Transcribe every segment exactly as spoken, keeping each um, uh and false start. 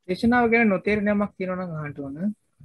දේශනාව ගැන නොතේරෙන යමක් තියෙනවා නම් අහන්න ඕන.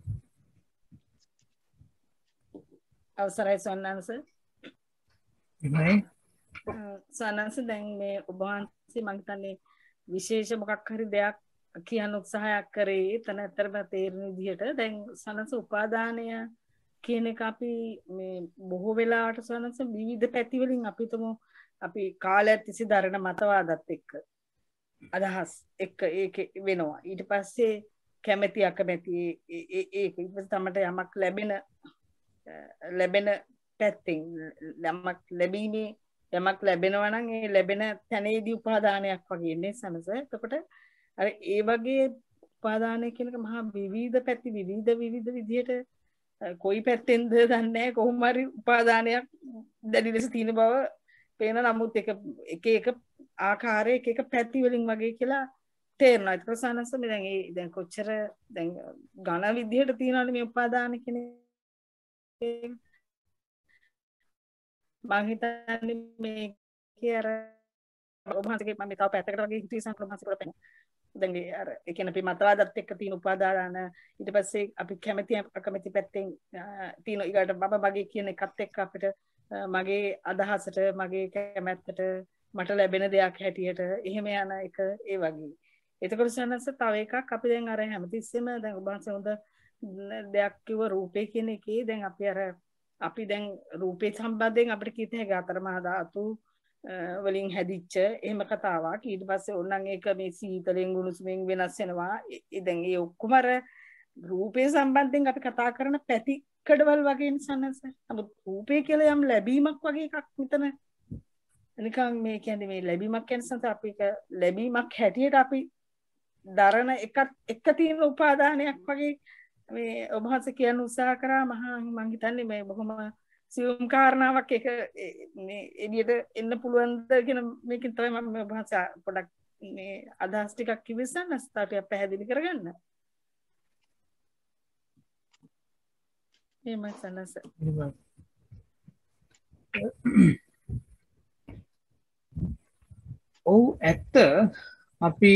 අවසරයි සන්නංශ. එහෙමයි. සන්නංශ දැන් මේ ඔබ වහන්සේ මං හිතන්නේ විශේෂ මොකක් හරි දෙයක් කියන්න උත්සාහයක් කරේ. එතන ඇත්තටම තේරෙන විදිහට දැන් සන්නංශ උපාදානය කියන එක අපි මේ බොහෝ වෙලාවට සන්නංශ විවිධ පැති වලින් අපි තුමු අපි කාලයක් තිස්සේ දරන මතවාදත් එක්ක අදහස් එක්ක ඒක වෙනවා. ඊට පස්සේ කැමැති අකමැති ඒක ඊට පස්සේ තමයි යමක් ලැබෙන ලැබෙන පැත්තෙන් යමක් ලැබීමේ යමක් ලැබෙනවා නම් ඒ ලැබෙන තැනේදී උපාදානයක් වගේ නේ සනස. එතකොට අර ඒ වගේ උපාදානය කියනක මහා විවිධ පැති විවිධ විවිධ විදිහට කොයි පැත්තෙන්ද දන්නේ නැහැ. කොහොම හරි උපාදානයක් දැඩි ලෙස තියෙන බව පේන. නමුත් එක එක එක ආකාරයේ එක එක පැති වලින් වගේ කියලා තේරෙනවා. ඒක සනස මේ දැන් ඒ දැන් කොච්චර දැන් ඝන විදිහට තියෙනවනේ මේ උපාදාන කියන්නේ. මං හිතන්නේ මේකේ අර ඔබ හන්සේගේ මම තව පැත්තකට වගේ හිතුවේ සංක්‍රමණසිකට පෙන්න. දැන් ඒ අර ඒ කියන්නේ අපි මතවාදත් එක්ක තියෙන උපාදාන ඊට පස්සේ අපි කැමැති අකමැති පැත්තෙන් තියෙන ඊගාට මම මගේ කියන එකත් එක්ක අපිට මගේ අදහසට මගේ කැමැත්තට මට ලැබෙන දෙයක් හැටියට එහෙම යන එක ඒ වගේ. එතකොට සනස තව එකක් අපි දැන් අර හැමතිස්සෙම දැන් ඔබ හන්සේ හොඳ දෙයක් කිව්ව රූපේ කියන එකේ දැන් අපි අර අපි දැන් රූපේ සම්බන්ධයෙන් අපිට කීත හැකි අතරමහා ධාතු වලින් හැදිච්ච එහෙම කතාවක්. ඊට පස්සේ ඕනනම් ඒක මේ සීතලෙන් උණුසුමින් වෙනස් වෙනවා. දැන් ඒ ඔක්කොම අර රූපේ සම්බන්ධයෙන් අපි කතා කරන පැති කඩවල් වගේ නිසනස. නමුත් රූපේ කියලා යම් ලැබීමක් වගේ එකක් මෙතන නිකන් මේ කියන්නේ මේ ලැබීමක් කියන සංස අපි ලැබීමක් හැටියට අපි දරන එකත් එක තියෙන උපාදානයක් වගේ මේ ඔබ වහන්සේ කියන්න උත්සාහ කරා. මහා මං හිතන්නේ මේ බොහොම සියුම් කාරණාවක් එක මේ එළියට එන්න පුළුවන්ද කියන මේකෙන් තමයි මම ඔබ වහන්සේ පොඩක් මේ අදහස් ටිකක් කිව්වසන්න ස්ථාපිය පැහැදිලි කරගන්න. එහෙමයි සනස. ඔව් ඇත්ත. අපි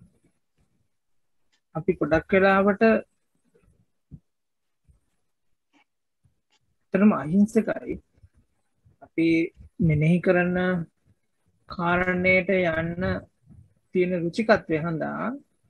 අපි ගොඩක් වෙලාවට තරම අහිංසකයි. අපි මෙනෙහි කරන කාරණයට යන්න තියෙන රුචිකත්වය හඳා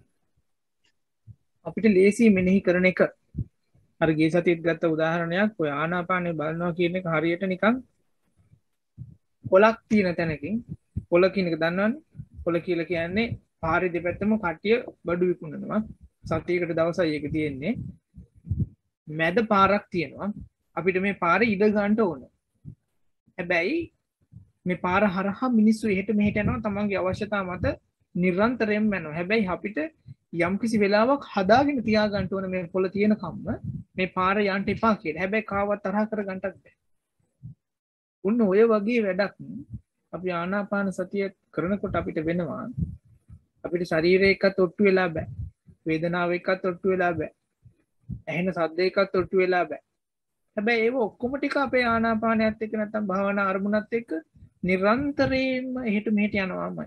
අපිට ලේසි මෙනෙහි කරන එක. අර ගිය සතියේත් ගත්ත උදාහරණයක් ඔය ආනාපානෙ බලනවා කියන එක හරියට නිකන් පොලක් තියෙන තැනකින් පොල කියන එක දන්නවනේ. පොල කියලා කියන්නේ පාරේ දෙපැත්තම කට්ටිය බඩු විකුණනවා. සතියකට දවසයි ඒක තියෙන්නේ. මැද පාරක් තියෙනවා. අපිට මේ පාර ඉඩ ගන්න ඕන. හැබැයි මේ පාර හරහා මිනිස්සු එහෙට මෙහෙට යනවා තමන්ගේ අවශ්‍යතාව මත නිරන්තරයෙන්ම යනවා. හැබැයි අපිට යම්කිසි වෙලාවක් හදාගෙන තියා ගන්න ඕන මේ පොළ තියෙන කම්ම මේ පාර යන්න එපා කියලා. හැබැයි කාවත් තරහ කර ගන්නත් බෑ. උන්න ඔය වගේ වැඩක් අපි ආනාපාන සතිය කරනකොට අපිට වෙනවා. අපිට ශරීරය එක්කත් ඔට්ටු වෙලා බෑ. වේදනාව එක්කත් ඔට්ටු වෙලා බෑ. ඇහෙන සද්ද එක්කත් ඔට්ටු වෙලා බෑ. හැබැයි ඒව ඔක්කොම ටික අපේ ආනාපානයත් එක්ක නැත්නම් භාවනා අරමුණත් එක්ක නිරන්තරයෙන්ම එහෙට මෙහෙට යනවාමයි.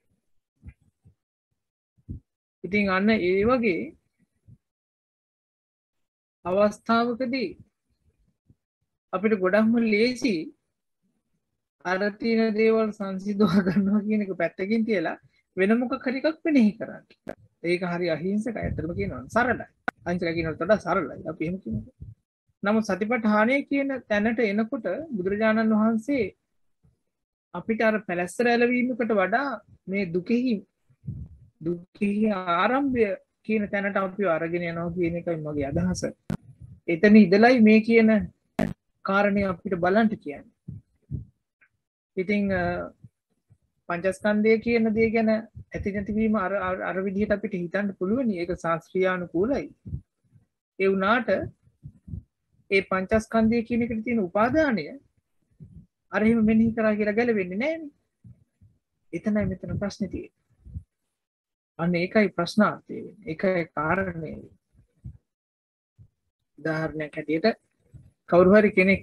ඉතින් අන්න ඒ වගේ අවස්ථාවකදී අපිට ගොඩක්ම ලේසි අර තියෙන දේවල් සංසිඳවා ගන්නවා කියන එක පැත්තකින් තියලා වෙන මොකක් හරි එකක් මෙනෙහි කරන්න. ඒක හරි අහිංසකයි. ඇත්තටම කියනවා සරලයි. අහිංසක කියනකට වඩා සරලයි. අපි එහෙම කියනවා. නමුත් සතිපට්ඨානය කියන තැනට එනකොට බුදුරජාණන් වහන්සේ අපිට අර පැලැස්සර ඇලවීමකට වඩා මේ දුකෙහි දුකෙහි ආරම්භය කියන තැනට අපි අරගෙන යනවා කියන එකයි මගේ අදහස. එතන ඉඳලයි මේ කියන කාරණේ අපිට බලන්න කියන්නේ. ඉතින් පංචස්කන්ධය කියන දේ ගැන ඇති නැතිවීම අර අර විදිහට අපිට හිතන්න පුළුවන්. ඒක ශාස්ත්‍රීයානුකූලයි. ඒ වුණාට ඒ පංචස්කන්ධය කියන එකට තියෙන උපාදානය අර එහෙම මෙනෙහි කරා කියලා ගැලවෙන්නේ නැහැනේ. එතනයි මෙතන ප්‍රශ්නේ තියෙන්නේ. අන්න ඒකයි ප්‍රශ්නාර්ථය වෙන්නේ. ඒකයි කාරණේ. උදාහරණයක් හැටියට කවුරු හරි කෙනෙක්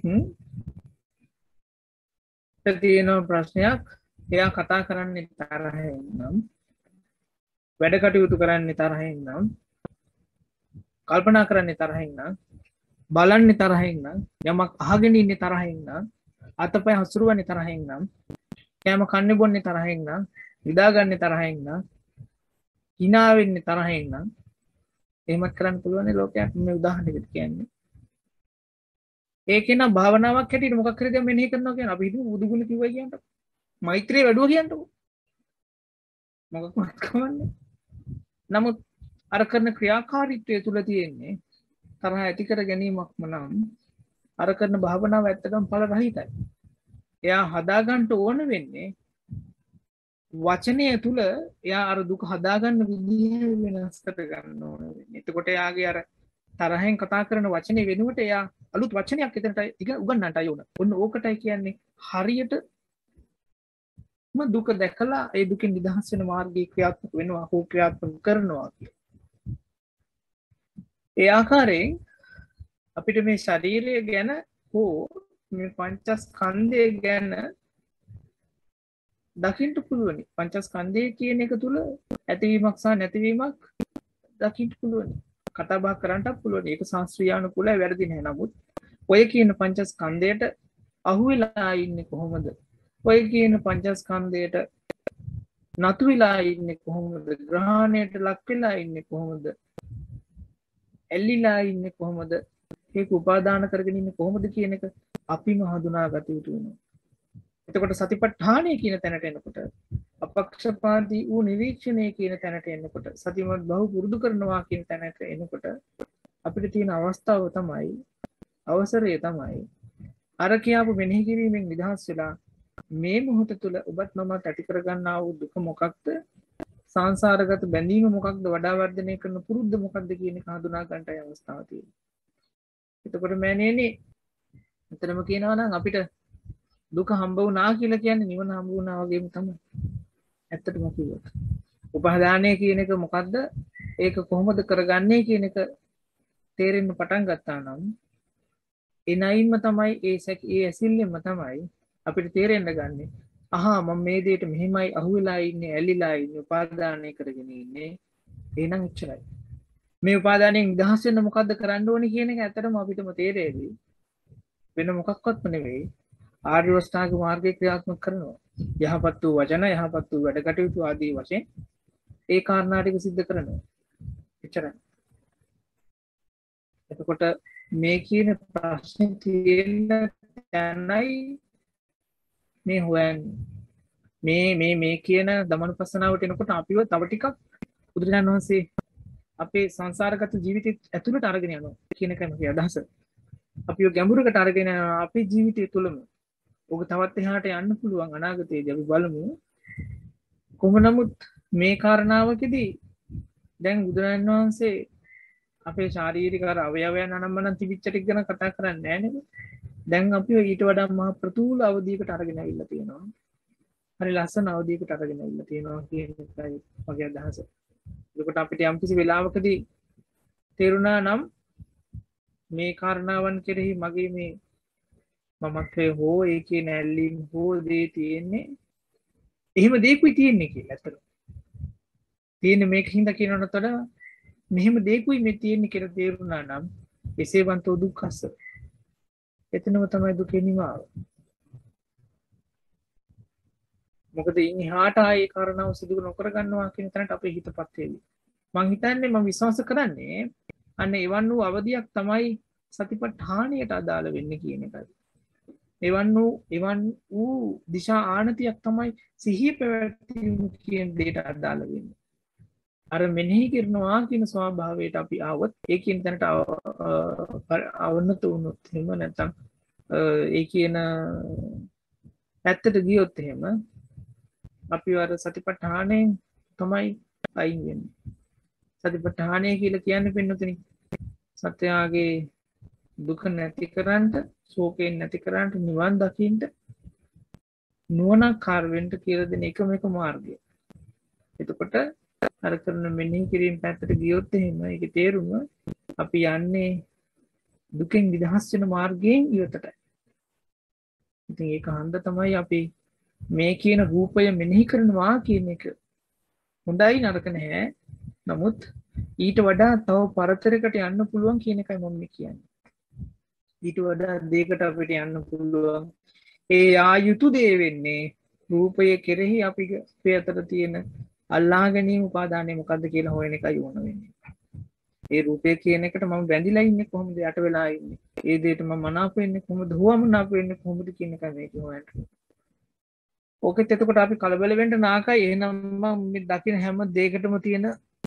තියෙන ප්‍රශ්නයක් එයා කතා කරන්නේ තරහෙන් නම් වැඩ කටයුතු කරන්නේ තරහින් නම් කල්පනා කරන්නේ තරහින් නම් බලන්නේ තරහින් නම් යමක් අහගෙන ඉන්නේ තරහින් නම් අතපය හසුරුවන්නේ තරහින් නම් කෑම කන්නේ බොන්නේ තරහින් නම් විදාගන්නේ තරහින් නම් hina වෙන්නේ තරහින් නම් එහෙමත් කරන්න පුළුවන් ලෝකයක් මේ උදාහරණයකට කියන්නේ ඒකේ නම් භාවනාවක් හැටියට මොකක් හරි දෙයක් මෙනෙහි කරනවා කියන අපි හිතමු බුදු ගුණ කිව්වයි කියන්නකො මෛත්‍රිය වැඩුවා කියන්නකො මොකක්වත් කවන්නේ නමුත් අර කරන ක්‍රියාකාරීත්වය තුල තියෙන්නේ තරහ ඇති කර ගැනීමක්ම නම් අර කරන භාවනාව ඇත්තටම ඵල රහිතයි. එයා හදාගන්න ඕන වෙන්නේ වචනය තුල එයා අර දුක හදාගන්න විදිහ වෙනස් කර ගන්න ඕන වෙන්නේ. එතකොට එයාගේ අර තරහෙන් කතා කරන වචනේ වෙනුවට එයා අලුත් වචනයක් එතනට උගන්වන්නටයි ඕන. ඔන්න ඕකටයි කියන්නේ හරියට දුක දැකලා ඒ දුකෙන් නිදහස් වෙන මාර්ගය ක්‍රියාත්මක වෙනවා හෝ ක්‍රියාත්මක කරනවා කියලා. ඒ ආකාරයෙන් අපිට මේ ශරීරය ගැන හෝ මේ පංචස්කන්ධය ගැන දකින්න පුළුවන්. පංචස්කන්ධය කියන එක තුල ඇතිවීමක් සහ නැතිවීමක් දකින්න පුළුවන්. කතා බහ කරන්නත් පුළුවන්. ඒක ශාස්ත්‍රීයානුකූලයි වැරදි නෑ. නමුත් ඔය කියන පංචස්කන්ධයට අහු වෙලා ඉන්නේ කොහොමද? ඔය කියන පංචස්කන්ධයට නතු වෙලා ඉන්නේ කොහොමද? ග්‍රහණයට ලක් වෙලා ඉන්නේ කොහොමද? එල්ලිලා ඉන්නේ කොහොමද? ඒක උපාදාන කරගෙන ඉන්නේ කොහොමද කියන එක අපිම හඳුනාගත යුතු වෙනවා. එතකොට සතිපට්ඨානය කියන තැනට එනකොට අපක්ෂපාතී වූ නිරීක්ෂණය කියන තැනට එනකොට සතිමත් බහු පුරුදු කරනවා කියන තැනට එනකොට අපිට තියෙන අවස්ථාව තමයි අවසරය තමයි අර කියාපු මෙනෙහි කිරීමෙන් නිදහස් වෙලා මේ මොහොත තුල ඔබත් මමත් ඇති කරගන්නා වූ දුක මොකක්ද සංසාරගත බැඳීම මොකක්ද වඩා වර්ධනය කරන පුරුද්ද මොකක්ද කියන එක හඳුනා ගන්නටයි අවස්ථාව තියෙන්නේ. එතකොට මෑණියනි අතරම කියනවා නම් අපිට දුක හම්බ වුණා කියලා කියන්නේ නිවන හම්බ වුණා වගේම තමයි. ඇත්තටම කිව්වොත්. උපාදානය කියන එක මොකද්ද? ඒක කොහොමද කරගන්නේ කියන එක තේරෙන්න පටන් ගත්තා නම් එනයින්ම තමයි ඒ ඒ ඇසිල්ලෙම තමයි අපිට තේරෙන්න ගන්නෙ. අහා මම මේ දෙයට මෙහෙමයි අහුවෙලා ඉන්නේ ඇලිලා ඉන්නේ උපාදානය කරගෙන ඉන්නේ. එහෙනම් එච්චරයි. මේ උපාදානයෙන් නිදහස් වෙන්න මොකද්ද කරන්න ඕනේ කියන එක ඇත්තටම අපිටම තේරෙවි. වෙන මොකක්වත්ම නෙවෙයි. ආර්ය අෂ්ටාංග මාර්ගය ක්‍රියාත්මක කරනවා. යහපත් වූ වචන, යහපත් වූ වැඩ කටයුතු ආදී වශයෙන් ඒ කාරණා ටික සිද්ධ කරනවා. එච්චරයි. එතකොට මේ කියන ප්‍රශ්නේ තියෙන තැනයි මේ හොයන්නේ. මේ මේ මේ කියන දමනුපස්සනාවට එනකොට අපිව තව ටිකක් බුදුරජාණන් වහන්සේ අපේ සංසාරගත ජීවිතය ඇතුළට අරගෙන යනවා කියන එක තමයි අදහස. අපිව ගැඹුරකට අරගෙන යනවා අපේ ජීවිතය තුළම. ඔබ තවත් එහාට යන්න පුළුවන් අනාගතයේදී අපි බලමු. කොහොම නමුත් මේ කාරණාවකදී දැන් බුදුරජාණන් වහන්සේ අපේ ශාරීරික අර අවයවයන් අනම්මනම් තිබිච්ච ටික ගැන කතා කරන්නේ නැහැ නේද? දැන් අපිව ඊට වඩා මහ ප්‍රතුල අවධියකට අරගෙන අවිල්ලා තියෙනවා. හරි ලස්සන අවධියකට අරගෙන අවිල්ලා තියෙනවා කියන එකයි මගේ අදහස. ඒකට අපිට යම්කිසි වෙලාවකදී තේරුණා නම් මේ කාරණාවන් කෙරෙහි මගේ මේ මමත්වයේ හෝ ඒකේ නැල්ලීම් හෝ දේ තියෙන්නේ එහෙම දෙයක්ුයි තියෙන්නේ කියලා ඇත්තට. තියෙන්නේ මේකින්ද කියනකට වඩා මෙහෙම දෙයක්ුයි මේ තියෙන්නේ කියලා තේරුණා නම් එසේ වන්තෝ දුක්ඛස්ස. එතනම තමයි දුකේ නිමාව. මොකද ඉන්හාට ආයේ කාරණාව සිදු නොකර ගන්නවා කියන තැනට අපේ හිතපත් වෙවි. මං හිතන්නේ මම විශ්වාස කරන්නේ අන්න එවන් වූ අවධියක් තමයි සතිපට්ඨානයට අදාළ වෙන්නේ කියන එකයි. එවන් වූ එවන් වූ දිශා ආනතියක් තමයි සිහිය පැවැත්වීම කියන දෙයට අදාළ වෙන්නේ. අර මෙනෙහි කරනවා කියන ස්වභාවයට අපි ආවොත් ඒ කියන තැනට අවනත වුණොත් එහෙම නැත්නම් ඒ කියන පැත්තට ගියොත් එහෙම අපි අර සතිපට්ඨානයෙන් තමයි අයින් වෙන්නේ. සතිපට්ඨානය කියලා කියන්නේ පින්නතුනි සත්‍යයේ දුක නැති කරන්නට, ශෝකයෙන් නැති කරන්නට, නිවන් දකින්නට නුවණකාර වෙන්න කියලා දෙන එකම එක මාර්ගය. එතකොට අර කරන මෙනෙහි කිරීම පැත්තට ගියොත් එහෙම ඒකේ තේරුම අපි යන්නේ දුකෙන් නිදහස් වෙන මාර්ගයෙන් ඉවතටයි. ඉතින් ඒක හන්ද තමයි අපි මේ කියන රූපය මෙනෙහි කරනවා කියන එක හොඳයි නරක නැහැ. නමුත් ඊට වඩා තව පරතරයකට යන්න පුළුවන් කියන එකයි මම කියන්නේ. ඊට වඩා දෙයකට අපිට යන්න පුළුවන්. ඒ ආයුතු දේ වෙන්නේ රූපය කෙරෙහි අපි අපේ අතර තියෙන අල්ලා ගැනීම උපාදානය මොකද්ද කියලා හොයන එකයි ඕන වෙන්නේ. ඒ රූපය කියන එකට මම බැඳිලා ඉන්නේ කොහොමද යට වෙලා ඉන්නේ? ඒ දෙයට මම මනාප වෙන්නේ කොහොමද? හුවමනාප වෙන්නේ කොහොමද කියන එක මේක හොයන්න. ඕකෙත් එතකොට අපි කලබල වෙන්න නාකයි. එහෙනම් මම මේ දකින හැම දෙයකටම තියෙන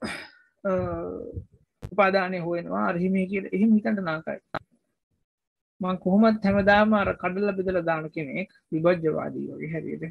උපාදානය හොයනවා. අර හිමේ කියලා එහෙම හිතන්න නාකයි. මම කොහොමත් හැමදාම අර කඩලා බෙදලා දාන කෙනෙක් විභජ්‍යවාදී වගේ හැටියට.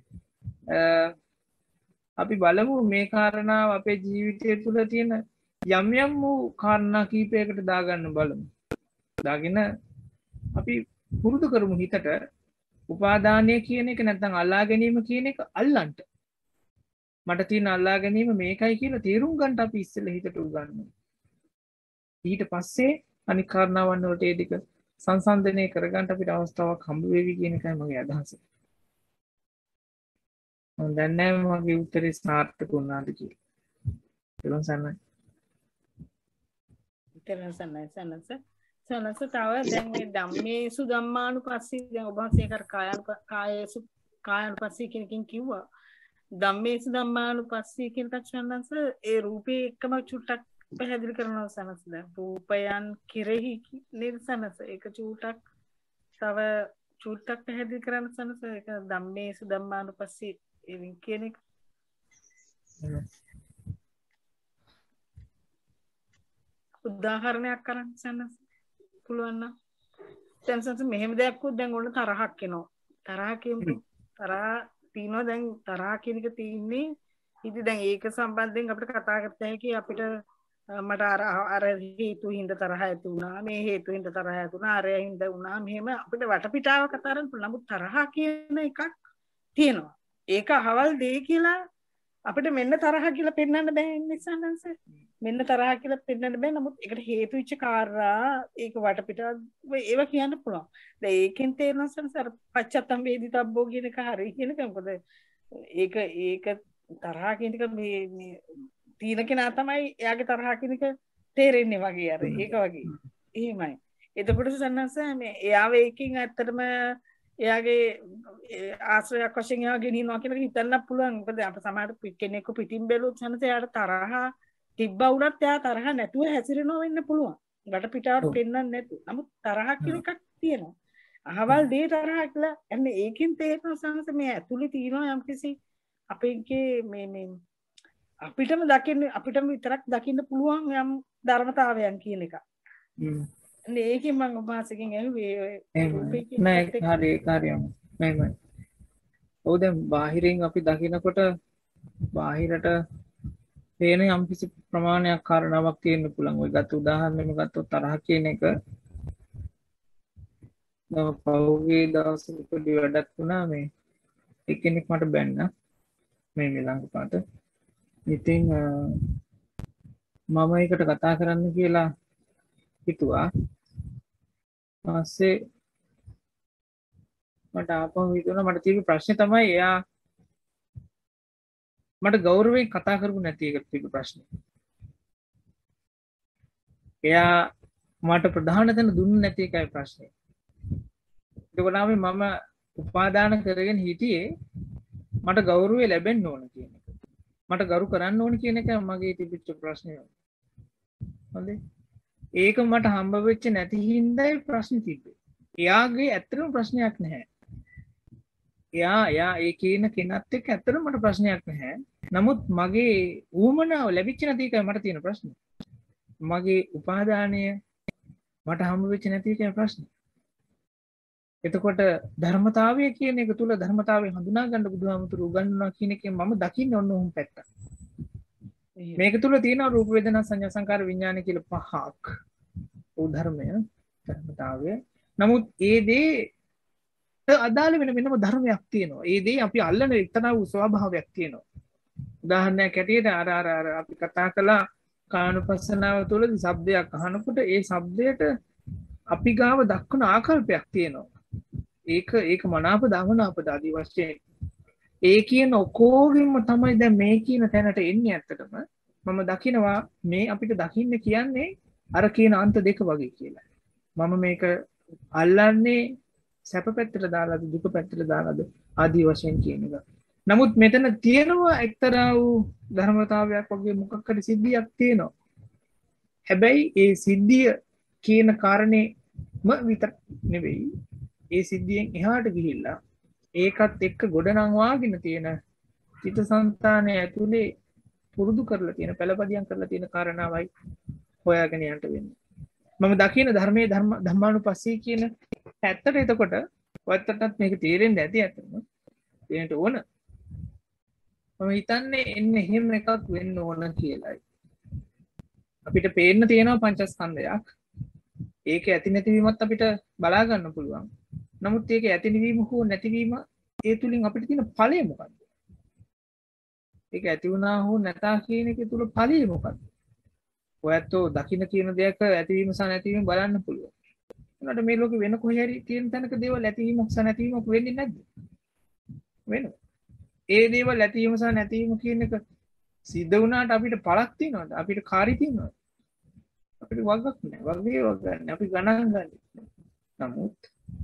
අපි බලමු මේ කාරණාව අපේ ජීවිතය තුළ තියෙන යම් යම් වූ කාරණා කීපයකට දාගන්න බලමු. දාගෙන අපි පුරුදු කරමු හිතට උපාදානය කියන එක නැත්නම් අල්ලා ගැනීම කියන එක අල්ලන්න. මට තියෙන අල්ලා ගැනීම මේකයි කියලා තේරුම් ගන්න අපි ඉස්සෙල්ලා හිතට උගන්වනවා. ඊට පස්සේ අනික් කාරණාවන් වලට ඒ දෙක සංසන්දනය කරගන්න අපිට අවස්ථාවක් හම්බ වෙවි කියන එකයි මගේ අදහස. මම දන්නේ නැහැ මගේ උත්තරේ සාර්ථක වුණාද කියලා. ඒක සන්නයි. ඒක සන්නයි සන්නස. සන්නස තව දැන් මේ ධම්මේසු ධම්මානුපස්සී දැන් ඔබ වහන්සේ කර කායනුප කායේසු කායනුපස්සී කියන එකකින් කිව්වා. ධම්මේසු ධම්මානුපස්සී කියන තක්ෂණන්ස ඒ රූපේ එකම චුට්ටක් පැහැදිලි කරනවා සනස. දැන් රූපයන් කෙරෙහි නේද සනස? ඒක චුට්ටක් තව චුට්ටක් පැහැදිලි කරන්න සනස. ඒක ධම්මේසු ධම්මානුපස්සී කියන එක. උදාහරණයක් කරන්න සනස පුළුවන් නම්. දැන් සනස මෙහෙම දෙයක් උත් දැන් ඔන්න තරහක් එනවා. තරහ කියමු. තරහ තියනවා දැන් තරහ කියන එක තියෙන්නේ ඉතින් දැන් ඒක සම්බන්ධයෙන් අපිට කතා කරත හැකි අපිට මට අර අර හේතු හින්දා තරහ ඇති වුණා මේ හේතු හින්දා තරහ ඇති වුණා අර හින්දා වුණා මෙහෙම අපිට වටපිටාව කතා කරන්න පුළුවන්. නමුත් තරහ කියන එකක් තියෙනවා. ඒක අහවල් දෙය කියලා අපිට මෙන්න තරහ කියලා පෙන්වන්න බෑ නිසානන්ස. මෙන්න තරහ කියලා පෙන්වන්න බෑ. නමුත් ඒකට හේතු වෙච්ච කාරණා ඒක වටපිටාව ඒව කියන්න පුළුවන්. දැන් ඒකෙන් තේරෙනවා සංසාර පච්චත්තම් වේදිතබ්බෝ කියන එක හරි කියන එක. මොකද ඒක ඒක තරහ කියන එක මේ මේ තීන කෙනා තමයි එයාගේ තරහ කියන එක තේරෙන්නේ වගේ අර ඒක වගේ. එහෙමයි. එතකොට සන්නස මේ එයාව ඒකෙන් ඇත්තටම එයාගේ ආශ්‍රයයක් වශයෙන් එයා ගෙනියනවා කියලා හිතන්න පුළුවන්. මොකද අපේ සමහර කෙනෙක්ව පිටින් බැලුවොත් සන්නස එයාට තරහ තිබ්බා වුණත් එයා තරහ නැතුව හැසිරෙනවා වෙන්න පුළුවන්. වටපිටාවට පෙන්වන්නේ නැතුව. නමුත් තරහ කියන එකක් තියෙනවා. අහවල් දේ තරහ කියලා එන්නේ ඒකෙන් තේරෙනවා සන්නස මේ ඇතුලේ තියෙනවා යම්කිසි අපේගේ මේ මේ අපිටම දකින්න අපිටම විතරක් දකින්න පුළුවන් යම් ධර්මතාවයන් කියන එක. හ්ම්. ඒකෙන් මම ඔබාසකින් ඇහුවේ නෑ හරි කාර්යම නෑ. ඔව් දැන් බාහිරින් අපි දකිනකොට බාහිරට පේන යම්කිසි ප්‍රමාණයක් කාරණාවක් තියෙන්න පුළුවන්. ඔය ගත්ත උදාහරණෙම ගත්තොත් තරහ කියන එක නෝ පෞගේ දවසකදී වැඩක් වුණා මේ එක්කෙනෙක් මට බැන්න මේ ළඟ පාට. ඉතින් මම ඒකට කතා කරන්න කියලා හිතුවා. පස්සේ මට ආපහු හිතුණා මට තියෙන ප්‍රශ්නේ තමයි එයා මට ගෞරවයෙන් කතා කරපු නැති එක තිබු ප්‍රශ්නේ. එයා මට ප්‍රධාන තැන දුන්නේ නැති එකයි ප්‍රශ්නේ. ඒකෝනාම මම උපාදාන කරගෙන හිටියේ මට ගෞරවය ලැබෙන්න ඕන කියන එක. මට ගරු කරන්න ඕන කියන එක මගේ තිබිච්ච ප්‍රශ්නේ. හොඳයි. ඒක මට හම්බ වෙච්ච නැති හින්දායි ප්‍රශ්නේ තිබ්බේ. එයාගේ ඇත්තටම ප්‍රශ්නයක් නැහැ. එයා එයා ඒ කියන කෙනත් එක්ක ඇත්තටම මට ප්‍රශ්නයක් නැහැ. නමුත් මගේ ඌමනාව ලැබිච්ච නැති එකයි මට තියෙන ප්‍රශ්නේ. මගේ උපාදානය මට හම්බ වෙච්ච නැති එකයි ප්‍රශ්නේ. එතකොට ධර්මතාවය කියන එක තුල ධර්මතාවය හඳුනා ගන්න බුදුහාමුදුරු උගන්වනවා කියන එකෙන් මම දකින්නේ ඔන්න ඔහොම පැත්ත. මේක තුල තියෙනවා රූප වේදනා සංඥා සංකාර විඥාන කියලා පහක්. ਉਹ ධර්මය ධර්මතාවය. නමුත් ඒ දේ අදාළ වෙන වෙනම ධර්මයක් තියෙනවා. ඒ දේ අපි අල්ලන එක්තරා වූ ස්වභාවයක් තියෙනවා. උදාහරණයක් ඇටියට අර අර අර අපි කතා කළා කායනුපස්සනාව තුළදී ශබ්දයක් අහනකොට ඒ ශබ්දයට අපි ගාව දක්වන ආකල්පයක් තියෙනවා. ඒක ඒක මනාප දමනාප ආදී වශයෙන් ඒ කියන ඔකෝගෙම තමයි දැන් මේ කියන තැනට එන්නේ ඇත්තටම. මම දකිනවා මේ අපිට දකින්න කියන්නේ අර කියන අන්ත දෙක වගේ කියලා. මම මේක අල්ලන්නේ සැප පැත්තට දාලාද දුක පැත්තට දාලාද ආදී වශයෙන් කියන එක. නමුත් මෙතන තියෙනවා එක්තරා වූ ධර්මතාවයක් වගේ මොකක් හරි සිද්ධියක් තියෙනවා. හැබැයි ඒ සිද්ධිය කියන කාරණේම විතර නෙවෙයි. ඒ සිද්ධියෙන් එහාට ගිහිල්ලා ඒකත් එක්ක ගොඩනං වාගෙන තියෙන චිත්තසංතානය ඇතුලේ පුරුදු කරලා තියෙන පළපදියම් කරලා තියෙන කාරණාවයි හොයාගෙන යන්න වෙන්නේ. මම දකින ධර්මයේ ධර්ම ධම්මානුපස්සී කියන ඇත්තට එතකොට ඔයත්තටත් මේක තේරෙන්නේ නැති ඇත්තම දෙන්නට ඕන. මම හිතන්නේ එන්නේ එහෙම එකක් වෙන්න ඕන කියලායි. අපිට පේන්න තියෙනවා පංචස්කන්ධයක්. ඒක ඇති නැතිවීමත් අපිට බලා ගන්න පුළුවන්. නමුත් ඒක ඇතිවීම හෝ නැතිවීම ඒ තුලින් අපිට තියෙන ඵලය මොකක්ද? ඒක ඇති වුණා හෝ නැතා කියන එක තුල ඵලය මොකක්ද? ඔයත්ෝ දකින්න කියන දෙයක ඇතිවීම සහ නැතිවීම බලන්න පුළුවන්. උනට මේ ලෝකේ වෙන කොහේ හරි තියෙන තැනක දේවල් ඇතිවීමක් සහ නැතිවීමක් වෙන්නේ නැද්ද? වෙනවා. ඒ දේවල් ඇතිවීම සහ නැතිවීම කියන එක සිද්ධ වුණාට අපිට පළක් තියනවද? අපිට කාර්ය තියනවද? අපිට වගක් නැහැ. වගේ වගන්නේ. අපි ගණන් ගන්න. නමුත්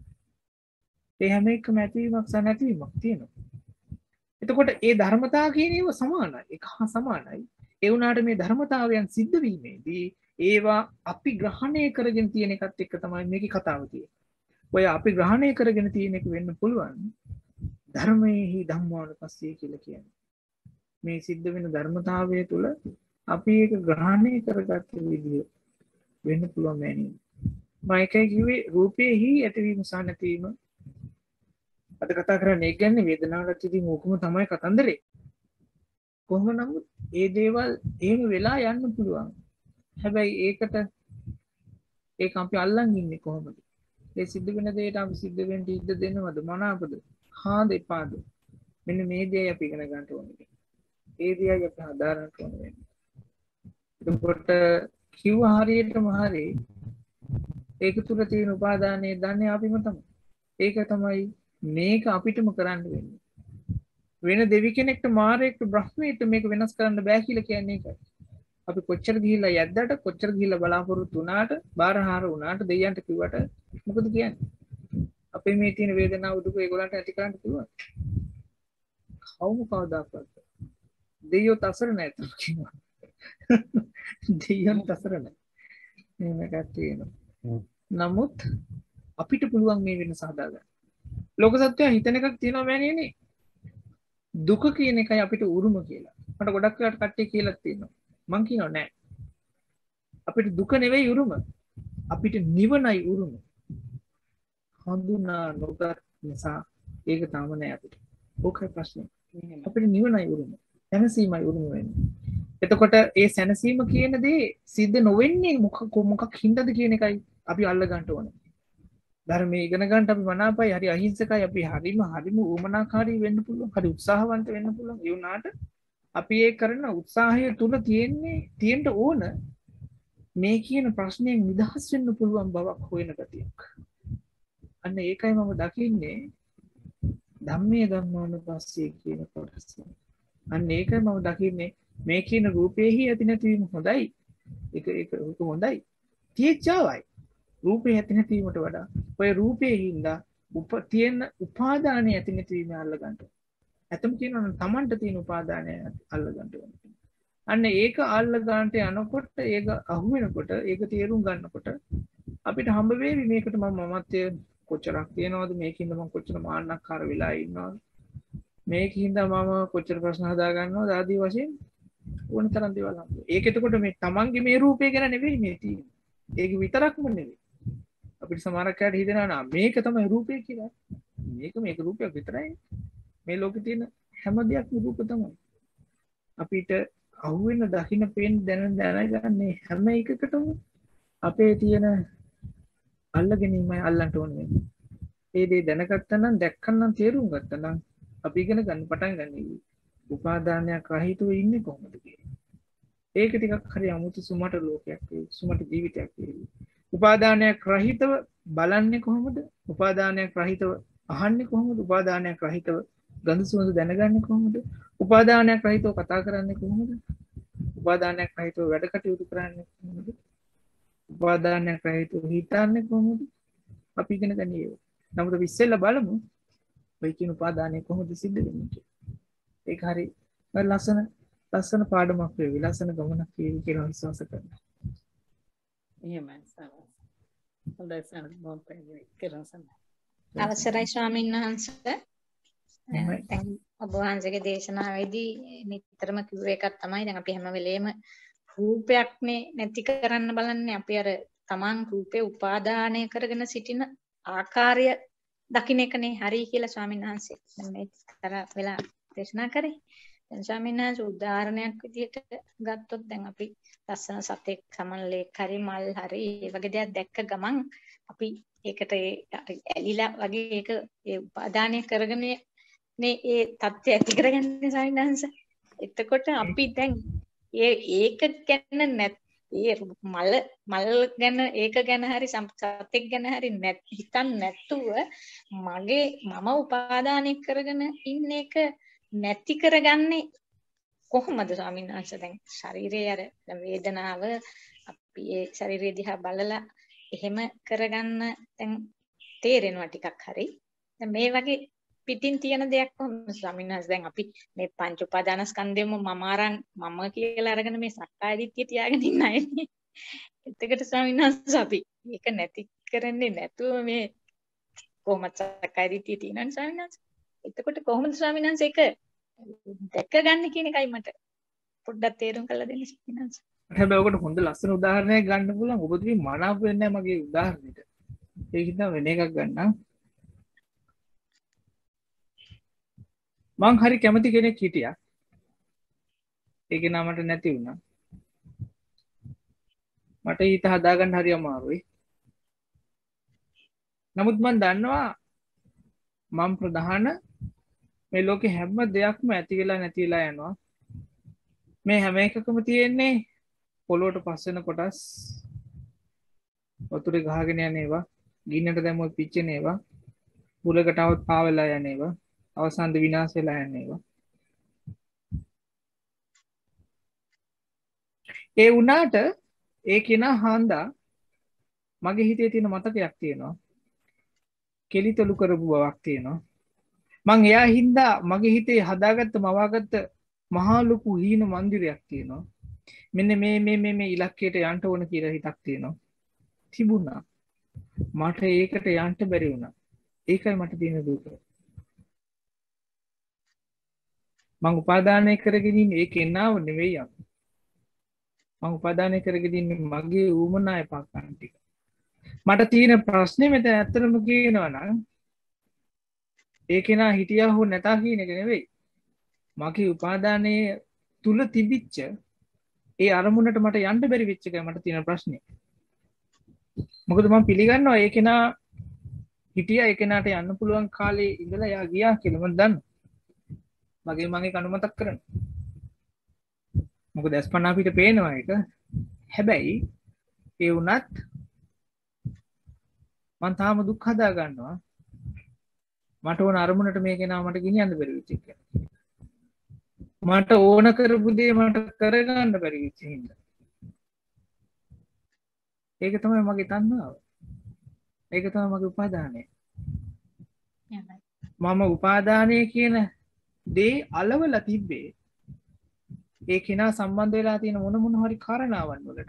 ඒ හැම එකම ඇතිවීමක් සහ නැතිවීමක් තියෙනවා. එතකොට ඒ ධර්මතාව කියන ඒවා සමානයි. එක හා සමානයි. ඒ වුණාට මේ ධර්මතාවයන් සිද්ධ වීමේදී ඒවා අපි ග්‍රහණය කරගෙන තියෙන එකත් එක්ක තමයි මේකේ කතාව තියෙන්නේ. ඔය අපි ග්‍රහණය කරගෙන තියෙන එක වෙන්න පුළුවන් ධර්මයේහි ධම්මානුපස්සී කියලා කියන්නේ. මේ සිද්ධ වෙන ධර්මතාවය තුළ අපි ඒක ග්‍රහණය කරගත්ත විදිය වෙන්න පුළුවන් මෑණියනි. මම එකයි කිව්වේ රූපේහි ඇතිවීම සහ නැතිවීම. අද කතා කරන්නේ ඒ කියන්නේ වේදනාවට ඉතින් ඕකම තමයි කතන්දරේ. කොහොම නමුත් ඒ දේවල් එහෙම වෙලා යන්න පුළුවන්. හැබැයි ඒකට ඒක අපි අල්ලන් ඉන්නේ කොහොමද? ඒ සිද්ධ වෙන දෙයට අපි සිද්ධ වෙන්න ඉඩ දෙනවද මොනවාද? හාද එපාද? මෙන්න මේ දේ අපි ඉගෙන ගන්න ඕනේ. ඒ දේ අපි හදාරන්න ඕනේ. එතකොට කිව්ව හරියටම හරි ඒක තුල තියෙන උපාදානයේ දන්නේ අපිම තමයි. ඒක තමයි මේක අපිටම කරන්න වෙන්නේ. වෙන දෙවි කෙනෙක්ට මාරයෙක්ට බ්‍රහ්මයෙක්ට මේක වෙනස් කරන්න බෑ කියලා කියන්නේ ඒකයි. අපි කොච්චර ගිහිල්ලා යද්දට කොච්චර ගිහිල්ලා බලාපොරොත්තු වුණාට බාරහාර වුණාට දෙයයන්ට කිව්වට මොකද කියන්නේ? අපේ මේ තියෙන වේදනාව දුක ඒගොල්ලන්ට ඇති කරන්න පුළුවන්. කවුම කවදාවත් දෙයියෝ තසර නැතුව කියනවා. දෙයියන් තසර නැහැ. මේක තියෙනවා. නමුත් අපිට පුළුවන් මේ වෙනස හදාගන්න. ලෝක සත්‍යය හිතන එකක් තියෙනවා මෑණියනේ. දුක කියන එකයි අපිට උරුම කියලා. මට ගොඩක් වෙලාවට කට්ටිය කියලා තියෙනවා. මං කියනවා නෑ. අපිට දුක නෙවෙයි උරුම. අපිට නිවනයි උරුම. හඳුනා නොගත් නිසා ඒක තාම නෑ අපිට. ඕකයි ප්‍රශ්නේ. අපිට නිවනයි උරුම. සැනසීමයි උරුම වෙන්නේ. එතකොට ඒ සැනසීම කියන දේ සිද්ධ නොවෙන්නේ මොකක් මොකක් හින්දාද කියන එකයි අපි අල්ල ගන්න ඕනේ. ධර්මයේ ඉගෙන ගන්නට අපි මනාපයි හරි අහිංසකයි අපි හරිම හරිම උමනාකාරී වෙන්න පුළුවන් හරි උත්සාහවන්ත වෙන්න පුළුවන් ඒ වුණාට අපි ඒ කරන උත්සාහය තුල තියෙන්නේ තියෙන්න ඕන මේ කියන ප්‍රශ්නයෙන් නිදහස් වෙන්න පුළුවන් බවක් හොයන ගතියක්. අන්න ඒකයි මම දකින්නේ ධම්මයේ ධම්මානුපස්සී කියන කොටස. අන්න ඒකයි මම දකින්නේ මේ කියන රූපේහි ඇති නැතිවීම හොඳයි. ඒක ඒක හොඳයි. තියෙච්චවයි. රූපේ ඇති නැතිවීමට වඩා ඔය රූපේ හින්දා උප තියෙන උපාදානය ඇති නැතිවීම අල්ල ගන්න. ඇතම කියනවා තමන්ට තියෙන උපාදානය අල්ල ගන්න ඕනේ. අන්න ඒක අල්ල ගන්නට යනකොට ඒක අහු වෙනකොට ඒක තේරුම් ගන්නකොට අපිට හම්බ වෙවි මේකට මම මමත්වය කොච්චරක් තියනවද මේකින්ද මම කොච්චර මාන්නක්කාර වෙලා ඉන්නවද මේකින්ද මම කොච්චර ප්‍රශ්න හදා ගන්නවද ආදී වශයෙන් ඕන තරම් දේවල් හම්බ වෙනවා. ඒක එතකොට මේ තමන්ගේ මේ රූපේ ගැන නෙවෙයි මේ තියෙන්නේ. ඒක විතරක්ම නෙවෙයි. අපිට සමහරක් අයට හිතෙනවා නා මේක තමයි රූපය කියලා. මේක මේක රූපයක් විතරයි. මේ ලෝකේ තියෙන හැම දෙයක්ම රූප තමයි. අපිට අහුවෙන දකින්න පේන දැන දැනගන්නේ හැම එකකටම අපේ තියෙන අල්ලගැනීමයි අල්ලන්න ඕනේ. ඒ දේ දැනගත්තා නම් දැක්කම නම් තේරුම් ගත්තා නම් අපි ඉගෙන ගන්න පටන් ගන්නෙ උපාදානයක් රහිතව ඉන්නේ කොහොමද කියලා. ඒක ටිකක් හරි අමුතු සුමට ලෝකයක් වේ. සුමට ජීවිතයක් වේ. උපාදානයක් රහිතව බලන්නේ කොහොමද? උපාදානයක් රහිතව අහන්නේ කොහොමද? උපාදානයක් රහිතව ගඳ සුවඳ දැනගන්නේ කොහොමද? උපාදානයක් රහිතව කතා කරන්නේ කොහොමද? උපාදානයක් රහිතව වැඩ කටයුතු කරන්නේ කොහොමද? උපාදානයක් රහිතව හිතන්නේ කොහොමද? අපි ඉගෙන ගන්නේ. නමුත් අපි ඉස්සෙල්ලා බලමු ඔය කියන උපාදානය කොහොමද සිද්ධ වෙන්නේ කියලා. ඒක හරි ලස්සන ලස්සන පාඩමක් වේවි. ලස්සන ගමනක් වේවි කියලා විශ්වාස කරනවා. එහෙමයි සමහර. හොඳයි සමහර මම පැහැදිලි කරනවා සමහර. අවසරයි ස්වාමීන් වහන්සේ. එහෙමයි. දැන් ඔබ වහන්සේගේ දේශනාවේදී නිතරම කිව්ව එකක් තමයි දැන් අපි හැම වෙලේම රූපයක්නේ නැති කරන්න බලන්නේ. අපි අර තමන් රූපේ උපාදානය කරගෙන සිටින ආකාරය දකින්න එකනේ හරි කියලා ස්වාමීන් වහන්සේ දැන් මේ තර වෙලා දේශනා කරේ. දැන් ස්වාමීන් වහන්සේ උදාහරණයක් විදිහට ගත්තොත් දැන් අපි ලස්සන සතෙක් සමනලෙක් හරි මල් හරි ඒ වගේ දෙයක් දැක්ක ගමන් අපි ඒකට ඒ ඇලිලා වගේ ඒක ඒ උපාදානය කරගෙන නේ ඒ தත්ත්වය ඇති කරගන්නේ ස්වාමීන් වහන්සේ. එතකොට අපි දැන් ඒ ඒක ගැන නැත් ඒ මල මල් ගැන ඒක ගැන හරි සතෙක් ගැන හරි නැත් හිතන් නැතුව මගේ මම උපාදානය කරගෙන ඉන්න එක නැති කරගන්නේ කොහොමද ස්වාමීන් වහන්සේ? දැන් ශරීරයේ අර වේදනාව අපි ඒ ශරීරය දිහා බලලා එහෙම කරගන්න දැන් තේරෙනවා ටිකක් හරි. දැන් මේ වගේ පිටින් තියෙන දෙයක් කොහොමද ස්වාමීන් වහන්සේ? දැන් අපි මේ පංච උපාදානස්කන්ධෙම මම අරන් මම කියලා අරගෙන මේ සක්කාය දිට්ඨිය තියාගෙන ඉන්න අයනේ. එතකොට ස්වාමීන් වහන්සේ අපි මේක නැති කරන්නේ නැතුව මේ කොහොමද සක්කාය දිට්ඨිය තියෙනවනේ ස්වාමීන් වහන්සේ. එතකොට කොහොමද ස්වාමීන් වහන්සේ ඒක දැකගන්නේ කියන එකයි මට පොඩ්ඩක් තේරුම් කරලා දෙන්න ස්වාමීන් වහන්සේ. හැබැයි ඔකට හොඳ ලස්සන උදාහරණයක් ගන්න පුළුවන්. ඔබතුමී මනාප වෙන්නේ නැහැ මගේ උදාහරණෙට. ඒක හින්දා වෙන එකක් ගන්නම්. මං හරි කැමති කෙනෙක් හිටියා. ඒක නමට නැති වුණා. මට හිත හදාගන්න හරි අමාරුයි. නමුත් මම දන්නවා මම ප්‍රධාන මේ ලෝකේ හැම දෙයක්ම ඇති වෙලා නැති වෙලා යනවා. මේ හැම එකකම තියෙන්නේ පොළොවට පස් වෙන කොටස්. වතුරේ ගහගෙන යන ඒවා, ගින්නට දැම්මොත් පිච්චෙන ඒවා, බුලකට આવත් පාවෙලා යන ඒවා, අවසානද විනාශ වෙලා යන ඒවා. ඒ වුණාට ඒ කෙනා හාන්දා මගේ හිතේ තියෙන මතකයක් තියෙනවා. කෙලිතලු කරපු බවක් තියෙනවා. මං එයා හින්දා මගේ හිතේ හදාගත්ත මවාගත්ත මහා ලොකු හීන මන්දිරයක් තියෙනවා. මෙන්න මේ මේ මේ මේ ඉලක්කයට යන්න ඕන කියලා හිතක් තියෙනවා. තිබුණා. මට ඒකට යන්න බැරි වුණා. ඒකයි මට තියෙන දුක. මං උපාදානය කරගෙන ඉන්නේ ඒ කෙනාව නෙවෙයි යම්. මං උපාදානය කරගෙන ඉන්නේ මගේ ඌමනා එපාකන් ටික. මට තියෙන ප්‍රශ්නේ මෙතන ඇත්තටම කියනවා නම් ඒ කෙනා හිටියා හෝ නැතා කියන එක නෙවෙයි. මගේ උපාදානයේ තුල තිබිච්ච ඒ අරමුණට මට යන්න බැරි වෙච්ච එකයි මට තියෙන ප්‍රශ්නේ. මොකද මම පිළිගන්නවා ඒ කෙනා හිටියා ඒ කෙනාට යන්න පුළුවන් කාලේ ඉඳලා යා ගියා කියලා මම දන්නවා. මගේ මගේ කණු මතක් කරනවා. මොකද අස්පන්න අපිට පේනවා ඒක. හැබැයි ඒ වුණත් මං තාම දුක් හදා ගන්නවා. මට ඕන අරමුණට මේ කෙනා මට ගෙනියන්න බැරි වෙච්ච එක. මට ඕන කරපු දේ මට කරගන්න බැරි වෙච්ච හින්දා. ඒක තමයි මගේ තණ්හාව. ඒක තමයි මගේ උපාදානය. මම උපාදානය කියන දේ අලවලා තිබ්බේ ඒ කෙනා සම්බන්ධ වෙලා තියෙන මොන මොන හරි කාරණාවන් වලට.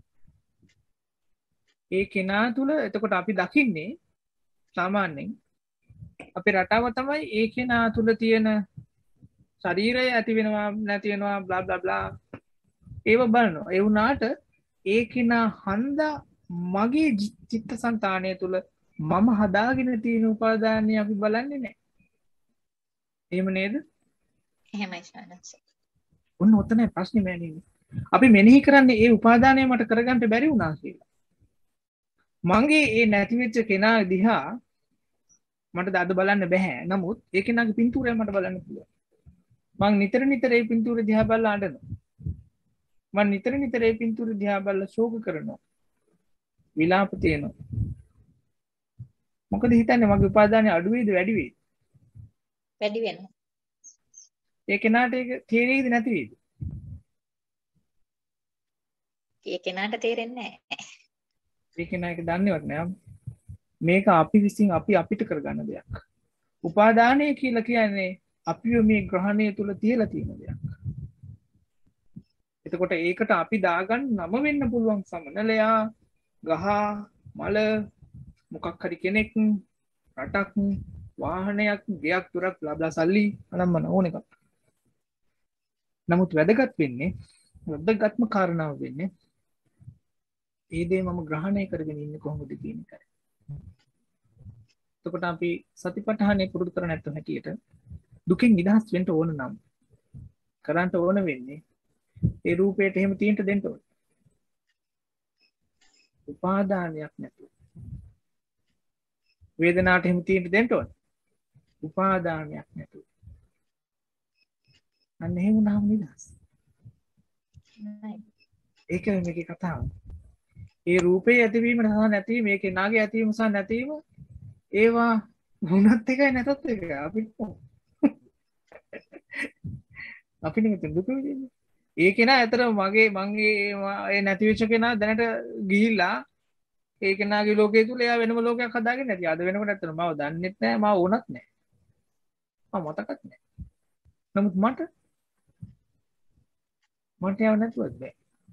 ඒ කෙනා තුල එතකොට අපි දකින්නේ සාමාන්‍යයෙන් අපේ රටාව තමයි ඒ කෙනා තුල තියෙන ශරීරය ඇති වෙනවා නැති වෙනවා බ්ලා බ්ලා බ්ලා ඒව බලනවා. ඒ වුණාට ඒ කෙනා හන්දා මගේ චිත්තසංතානය තුල මම හදාගෙන තියෙන උපාදානය අපි බලන්නේ නැහැ. එහෙම නේද? එහෙමයි සානස. ඔන්න ඔතනයි ප්‍රශ්නේ මෑණියනි. අපි මෙනෙහි කරන්නේ ඒ උපාදානය මට කරගන්න බැරි වුණා කියලා. මගේ ඒ නැති වෙච්ච කෙනා දිහා මට අද බලන්න බෑ. නමුත් ඒ කෙනාගේ පින්තූරය මට බලන්න පුළුවන්. මං නිතර නිතර ඒ පින්තූර දිහා බලලා අඬනවා. මං නිතර නිතර ඒ පින්තූර දිහා බලලා ශෝක කරනවා. විලාප තියෙනවා. මොකද හිතන්නේ මගේ උපාදානය අඩු වේද වැඩි වේද? වැඩි වෙනවා. ඒ කෙනාට ඒක තේරෙයිද නැති වෙයිද? ඒ කෙනාට තේරෙන්නේ නැහැ. ඒ කෙනා ඒක දන්නේවත් නෑ. මේක අපි විසින් අපි අපිට කරගන්න දෙයක්. උපාදානය කියලා කියන්නේ අපිව මේ ග්‍රහණය තුල තියලා තියෙන දෙයක්. එතකොට ඒකට අපි දාගන්න නම වෙන්න පුළුවන් සමනලයා, ගහ, මල, මොකක් හරි කෙනෙක්, රටක්, වාහනයක්, ගෙයක්, තුරක්, බ්ලා බ්ලා සල්ලි අනම්මන ඕන එකක්. නමුත් වැදගත් වෙන්නේ වැදගත්ම කාරණාව වෙන්නේ ඒ දේ මම ග්‍රහණය කරගෙන ඉන්නේ කොහොමද කියන එකයි. එතකොට අපි සතිපට්ඨානය පුරුදු කර නැත්නම් හැටියට දුකෙන් නිදහස් වෙන්න ඕන නම් කරන්න ඕන වෙන්නේ ඒ රූපයට එහෙම තියෙන්න දෙන්න ඕන. උපාදානයක් නැතුව. වේදනාවට එහෙම තියෙන්න දෙන්න ඕන. උපාදානයක් නැතුව. අන්න එහෙම වුණාම නිදහස්. ඒක මේකේ කතාව. ඒ රූපේ ඇතිවීම සහ නැතිවීම මේ කෙනාගේ ඇතිවීම සහ නැතිවීම ඒවා වුණත් එකයි නැතත් එකයි අපිට අපි නෙමෙයි දුක විඳින්නේ. ඒ කෙනා ඇතර මගේ මගේ ඒ නැති වෙච්ච කෙනා දැනට ගිහිල්ලා ඒ කෙනාගේ ලෝකයේ තුල එයා වෙනම ලෝකයක් හදාගෙන නැති. අද වෙනකොට ඇත්තට මම දන්නෙත් නැහැ මම ඕනත් නැහැ. මම මතකත් නැහැ. නමුත් මට මට යව නැතුවත් බෑ.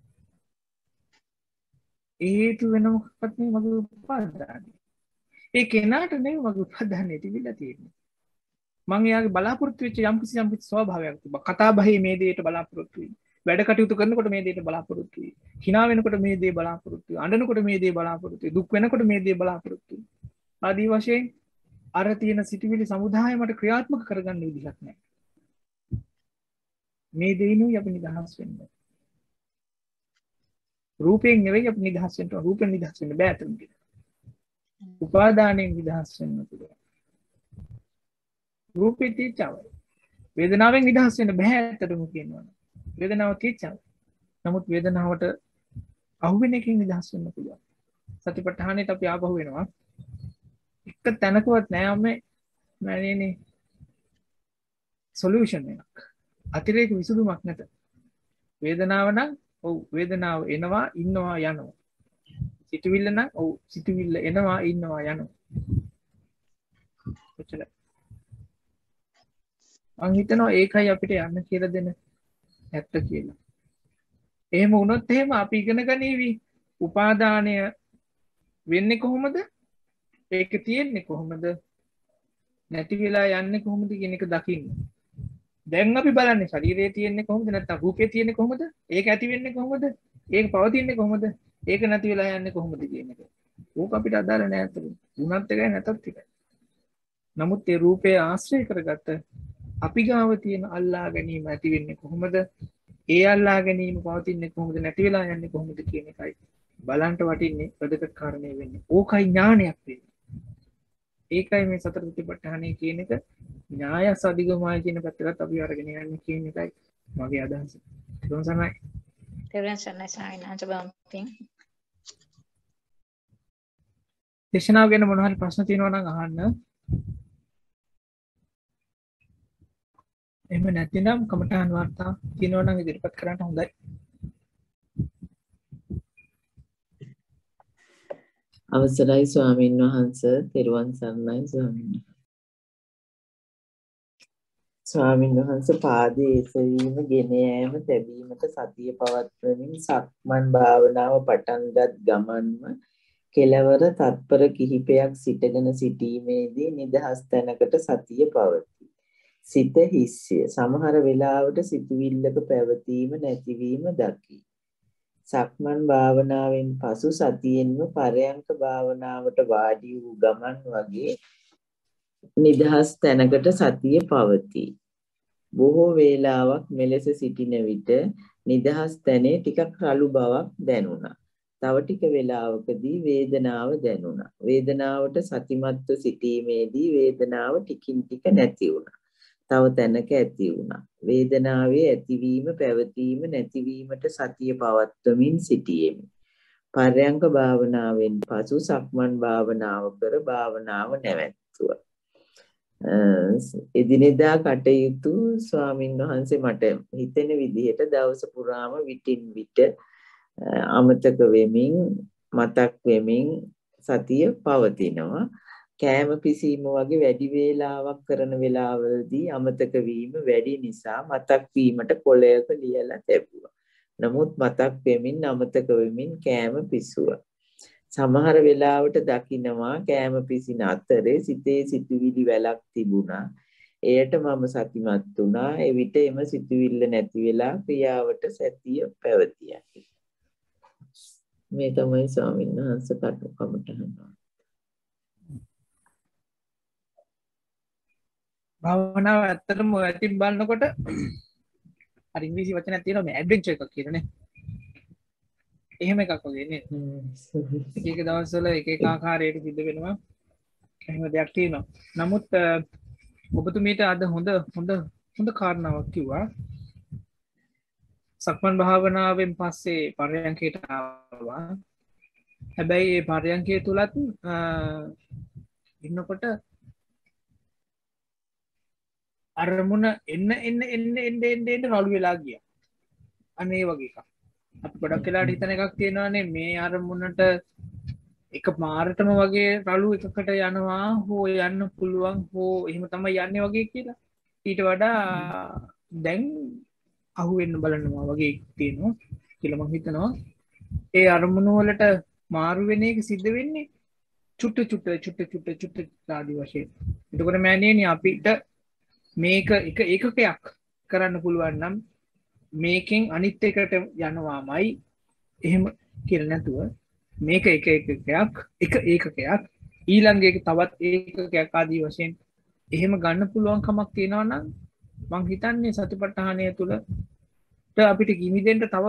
හේතු වෙන මොකක්වත් නෙමෙයි මගේ උපාදානය. ඒ කෙනාට නෙමෙයි මගේ උපාදානය තිබිලා තියෙන්නේ. මම එයාගේ බලාපොරොත්තු වෙච්ච යම් කිසි යම් කිසි ස්වභාවයක් තිබ්බා. කතා බහේ මේ දෙයට බලාපොරොත්තු වෙයි. වැඩ කටයුතු කරනකොට මේ දෙයට බලාපොරොත්තු වෙයි. hina වෙනකොට මේ දේ බලාපොරොත්තු වෙයි. අඬනකොට මේ දේ බලාපොරොත්තු වෙයි. දුක් වෙනකොට මේ දේ බලාපොරොත්තු වෙයි. ආදී වශයෙන් අර තියෙන සිටිවිලි සමුදාය මට ක්‍රියාත්මක කරගන්න විදිහක් නැහැ. මේ දෙයිනුයි අපි නිදහස් වෙන්නේ. රූපයෙන් නෙවෙයි අපි නිදහස් වෙන්න ඕන. රූපෙන් නිදහස් වෙන්න බෑ අතන කියන. උපාදානයෙන් නිදහස් වෙන්න පුළුවන්. රූපේ තීචාවයි. වේදනාවෙන් නිදහස් වෙන්න බෑ ඇත්තටම කියනවා. වේදනාව තීචාවයි. නමුත් වේදනාවට අහු වෙන එකකින් නිදහස් වෙන්න පුළුවන්. සතිපට්ඨානෙට අපි ආපහු වෙනවා. එක තැනකවත් නෑ අම්මේ මෑණියනේ සොලියුෂන් එකක්. අතිරේක විසඳුමක් නැත. වේදනාව නම් ඔව් වේදනාව එනවා ඉන්නවා යනවා. සිතුවිල්ල නම් ඔව් සිතුවිල්ල එනවා ඉන්නවා යනවා. කොච්චර මං හිතනවා ඒකයි අපිට යන්න කියලා දෙන ඇත්ත කියලා. එහෙම වුණොත් එහෙම අපි ඉගෙන ගනීවි උපාදානය වෙන්නේ කොහොමද? ඒක තියෙන්නේ කොහොමද? නැති වෙලා යන්නේ කොහොමද කියන එක දකින්න. දැන් අපි බලන්නේ ශරීරයේ තියෙන්නේ කොහොමද නැත්නම් රූපේ තියෙන්නේ කොහොමද? ඒක ඇති වෙන්නේ කොහොමද? ඒක පවතින්නේ කොහොමද? ඒක නැති වෙලා යන්නේ කොහොමද කියන එක. ඕක අපිට අදාළ නෑ අතට. උනත් එකයි නැතත් එකයි. නමුත් ඒ රූපේ ආශ්‍රය කරගත්ත අපි ගාව තියෙන අල්ලා ගැනීම ඇති වෙන්නේ කොහොමද? ඒ අල්ලා ගැනීම පවතින්නේ කොහොමද? නැති වෙලා යන්නේ කොහොමද කියන එකයි බලන්ට වටින්නේ වැදගත් කාරණේ වෙන්නේ. ඕකයි ඥානයක් වෙන්නේ. ඒකයි මේ සතර සතිපට්ඨානය කියන එක ඥායස අධිගමයි කියන පැත්තට අපි අරගෙන යන්නේ කියන එකයි මගේ අදහස. තේරුම් ගන්නයි. තේරුම් ගන්නයි සායනාච බම්පින්. දේශනාව ගැන මොනවා හරි ප්‍රශ්න තියෙනවා නම් අහන්න. එහෙම නැතිනම් කමඨාන් වාර්තා තියෙනවා නම් ඉදිරිපත් කරන්න හොඳයි. අවසරයි ස්වාමීන් වහන්ස තෙරුවන් සරණයි ස්වාමීන් ස්වාමීන් වහන්ස පාදයේ එසවීම ගෙන යෑම තැබීමට සතිය පවත්වමින් සක්මන් භාවනාව පටන්ගත් ගමන්ම කෙලවර තත්පර කිහිපයක් සිටගෙන සිටීමේදී නිදහස් තැනකට සතිය පවතී. සිත හිස්ය. සමහර වෙලාවට සිතුවිල්ලක පැවතීම නැතිවීම දකි. සක්මන් භාවනාවෙන් පසු සතියෙන්ම පරයන්ක භාවනාවට වාඩි වූ ගමන් වගේ නිදහස් තැනකට සතිය පවතී. බොහෝ වේලාවක් මෙලෙස සිටින විට නිදහස් තැනේ ටිකක් රළු බවක් දැනුණා. තව ටික වේලාවකදී වේදනාව දැනුණා. වේදනාවට සතිමත්ව සිටීමේදී වේදනාව ටිකින් ටික නැති වුණා. තව තැනක ඇති වුණා. වේදනාවේ ඇතිවීම පැවතීම නැතිවීමට සතිය පවත්වමින් සිටියෙමි. පරයන්ක භාවනාවෙන් පසු සක්මන් භාවනාව කර භාවනාව නැවැත්තුවා. එදිනෙදා කටයුතු ස්වාමින් වහන්සේ මට හිතෙන විදිහට දවස පුරාම විටින් විට අමතක වෙමින් මතක් වෙමින් සතිය පවතිනවා. කෑම පිසීම වගේ වැඩි වේලාවක් කරන වෙලාවලදී අමතක වීම වැඩි නිසා මතක් වීමට කොළයක ලියලා තිබුණා. නමුත් මතක් වෙමින් අමතක වෙමින් කෑම පිසුවා. සමහර වෙලාවට දකින්නවා කෑම පිසින අතරේ සිතේ සිතුවිලි වැලක් තිබුණා. එයට මම සතිමත් වුණා. එවිට එම සිතුවිල්ල නැති වෙලා ක්‍රියාවට සතිය පැවතියා. මේ තමයි ස්වාමීන් වහන්සේ කටුකමටහන. භාවනාව ඇත්තටම ඇතින් බලනකොට අර ඉංග්‍රීසි වචනයක් තියෙනවා මේ ඇඩ්වෙන්චර් එකක් කියලානේ. එහෙම එකක් වගේ නේ. එක එක දවස්වල එක එක ආකාරයකට සිද්ධ වෙනවා. එහෙම දෙයක් තියෙනවා. නමුත් ඔබතුමීට අද හොඳ හොඳ හොඳ කාරණාවක් කිව්වා. සක්මන් භාවනාවෙන් පස්සේ පරයන්කයට ආවා. හැබැයි ඒ පරයන්කය තුලත් ඉන්නකොට අරමුණ එන්න එන්න එන්න එන්න එන්න එන්න රළු වෙලා ගියා. අනේ වගේ එකක්. අපි ගොඩක් වෙලාට හිතන එකක් තියෙනවානේ මේ අරමුණට එක මාරටම වගේ රළු එකකට යනවා හෝ යන්න පුළුවන් හෝ එහෙම තමයි යන්නේ වගේ කියලා. ඊට වඩා දැන් අහුවෙන්න බලනවා වගේ තියෙනවා කියලා මම හිතනවා. ඒ අරමුණු වලට මාරු වෙන එක සිද්ධ වෙන්නේ චුට්ට චුට්ට චුට්ට චුට්ට චුට්ට ආදි වශයෙන්. එතකොට මෑණියනි අපිට මේක එක ඒකකයක් කරන්න පුළුවන් නම් මේකෙන් අනිත් එකට යනවාමයි එහෙම කියලා නැතුව මේක එක එකකයක් එක ඒකකයක් ඊළඟ එක තවත් ඒකකයක් ආදී වශයෙන් එහෙම ගන්න පුළුවන් කමක් තියෙනවා නම් මං හිතන්නේ සතිපට්ඨානය තුල අපිට කිමිදෙන්න තව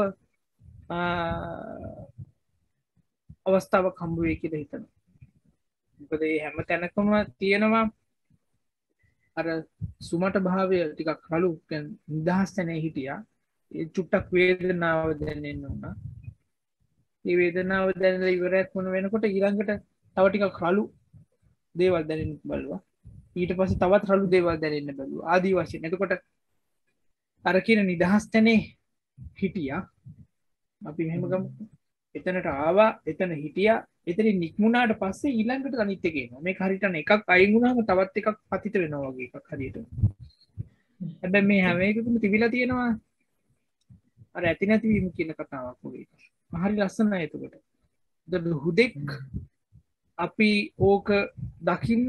අවස්ථාවක් හම්බ වෙයි කියලා හිතනවා. මොකද මේ හැම තැනකම තියෙනවා අර සුමට භාවය ටිකක් කලු නිදහස් තැනේ හිටියා. ඒ චුට්ටක් වේදනාව දැනෙන්න උනා. මේ වේදනාව දැනලා ඉවරයක් වුණ වෙනකොට ඊළඟට තව ටිකක් කලු දේවල් දැනෙන්න බලුවා. ඊට පස්සේ තවත් රළු දේවල් දැනෙන්න බැලුවා. ආදී වශයෙන්. එතකොට අර කියන නිදහස් තැනේ හිටියා. අපි මෙහෙම ගමු. එතනට ආවා, එතන හිටියා. එතනින් නික්මුණාට පස්සේ ඊළඟට අනිත් එක එනවා. මේක හරියට එකක් අයින් වුණාම තවත් එකක් පතිත වෙනවා වගේ එකක් හරියට. හැබැයි මේ හැම එකකම තිබිලා තියෙනවා අර ඇති නැති වීම කියන කතාවක් වගේ. හරි ලස්සනයි එතකොට. ද හුදෙක් අපි ඕක දකින්න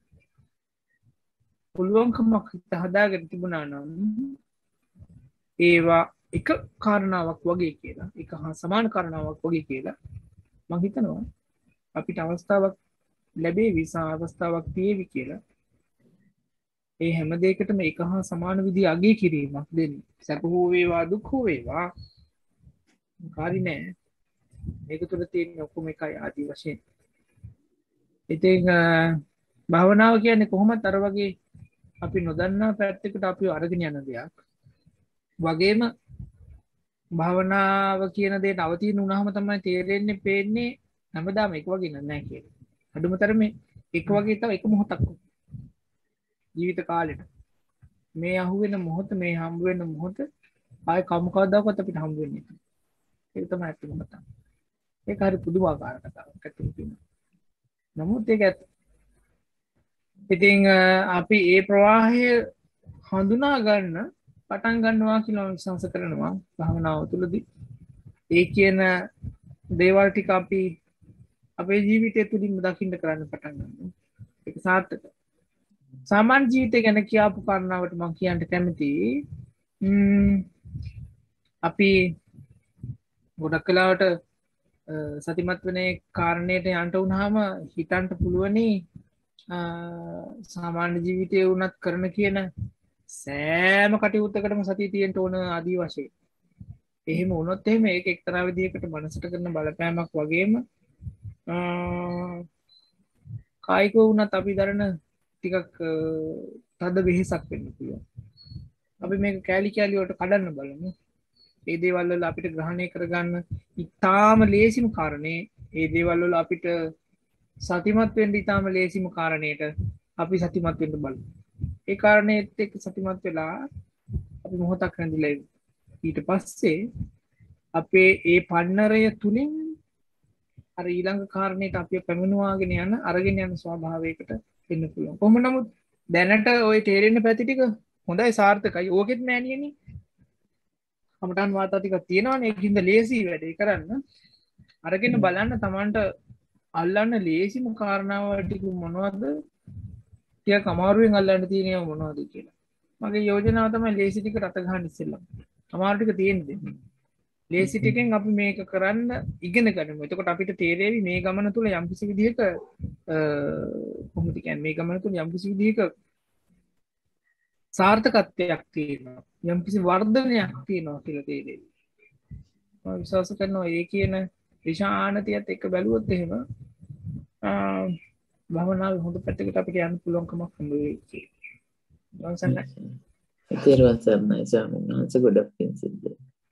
පුළුවන්කමක් හදාගෙන තිබුණා නම් ඒවා එක කාරණාවක් වගේ කියලා එක හා සමාන කාරණාවක් වගේ කියලා මම හිතනවා අපිට අවස්ථාවක් ලැබෙවි අවස්ථාවක් තියෙවි කියලා ඒ හැම දෙයකටම එක හා සමාන විදිහ අගය කිරීමක් දෙන්නේ සැප හෝ වේවා දුක් හෝ වේවා කාරි නෑ මේක තුළ තියෙන ඔක්කොම එකයි ආදී වශයෙන් ඉතින් භාවනාව කියන්නේ කොහොමද අර වගේ අපි නොදන්නා පැත්තකට අපි අරගෙන යන දෙයක් වගේම භාවනාව කියන දේ නවතින වුණාම තමයි තේරෙන්නේ පේන්නේ හැමදාම එක වගේ නෑ කියලා. අඩුම තරමේ එක වගේ තව එක මොහොතක් ජීවිත කාලෙට මේ අහුවෙන මොහොත මේ හම්බ වෙන මොහොත ආය කවම කවදාකවත් අපිට හම්බ වෙන්නේ නැහැ. ඒක තමයි ඇත්තම කතාව. ඒක හරි පුදුමාකාර කතාවක් ඇත්තටම කියනවා. නමුත් ඒක ඇත්ත. ඉතින් අපි ඒ ප්‍රවාහය හඳුනා ගන්න පටන් ගන්නවා කියලා විශ්වාස කරනවා භාවනාව තුළදී. ඒ කියන දේවල් ටික අපි අපේ ජීවිතය තුළින්ම දකින්න කරන්න පටන් ගන්නවා. ඒක සාර්ථක. සාමාන්‍ය ජීවිතය ගැන කියපු කාරණාවට මම කියන්න කැමතියි. අපි ගොඩක් වෙලාවට සතිමත් වෙන කාරණේට යන්න වුණාම හිතන්න පුළුවනි සාමාන්‍ය ජීවිතය වුණත් කරන කියන සෑම කටයුත්තකටම සතිය තියෙන්න ඕන ආදී වශයෙන්. එහෙම වුණොත් එහෙම ඒක එක්තරා විදිහකට මනසට කරන බලපෑමක් වගේම කායික වුණත් අපි දරන ටිකක් තද වෙහෙසක් වෙන්න පුළුවන්. අපි මේක කෑලි කෑලි වලට කඩන්න බලමු. ඒ දේවල් වල අපිට ග්‍රහණය කරගන්න ඉතාම ලේසිම කාරණේ ඒ දේවල් වල අපිට සතිමත් වෙන්න ඉතාම ලේසිම කාරණේට අපි සතිමත් වෙන්න බලමු. ඒ කාරණේත් එක්ක සතිමත් වෙලා අපි මොහොතක් රැඳිලා ඉමු. ඊට පස්සේ අපේ ඒ පන්නරය තුලින් අර ඊළඟ කාරණේට අපි පැමිණුවාගෙන යන අරගෙන යන ස්වභාවයකට එන්න පුළුවන්. කොහොම නමුත් දැනට ওই තේරෙන්න පැති ටික හොඳයි සාර්ථකයි. ඕකෙත් මෑණියනි. කමටන් වාතා ටිකක් තියෙනවනේ. ඒකින්ද ලේසි වැඩේ කරන්න. අරගෙන බලන්න Tamanට අල්ලන්න ලේසිම කාරණාව ටික මොනවද? ටික අමාරුවෙන් අල්ලන්න තියෙනව මොනවද කියලා. මගේ යෝජනාව තමයි ලේසි ටික රට ගන්න ඉස්සෙල්ලා. අමාරු ටික තියෙන්න දෙන්න. ලේසි ටිකෙන් අපි මේක කරන්න ඉගෙන ගනිමු. එතකොට අපිට තේරෙවි මේ ගමන තුල යම්කිසි විදිහක කොහොමද කියන්නේ මේ ගමන තුල යම්කිසි විදිහක සාර්ථකත්වයක් තියෙනවා. යම්කිසි වර්ධනයක් තියෙනවා කියලා තේරෙවි. මම විශ්වාස කරනවා ඒ කියන විශානතියත් එක්ක බැලුවොත් එහෙම භවනාවේ හොඳ පැත්තකට අපිට යන්න පුළුවන්කමක් හම්බ වෙයි කියලා. නන්සන්න. තේරුවන් සරණයි ස්වාමීන් වහන්සේ ගොඩක් පිං සිද්ධ.